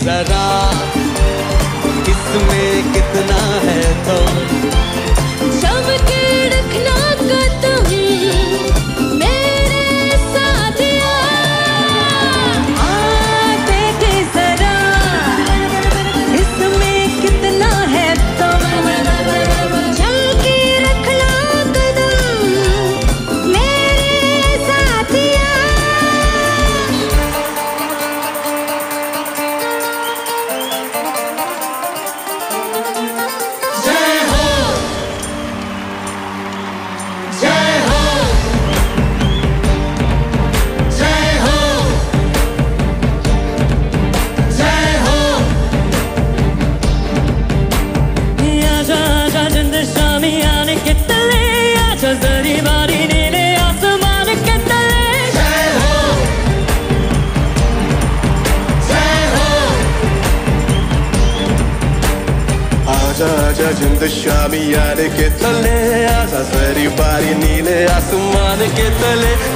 जरा, इसमें कितना है तुम। चमके रखना कदम मेरे साथिया, देखे जरा इसमें कितना है तुम। चमके रखना कदम मेरे साथिया। जय हो, जय हो, जय हो, जय हो। आजा आजा जिंद शामियाने के तले, आजा जरी बारी नीले आसमान के तले। जय हो, जय हो। आजा आजा जिंद शामियाने के तले, आजा जरी बारी नीले आसमान के तले।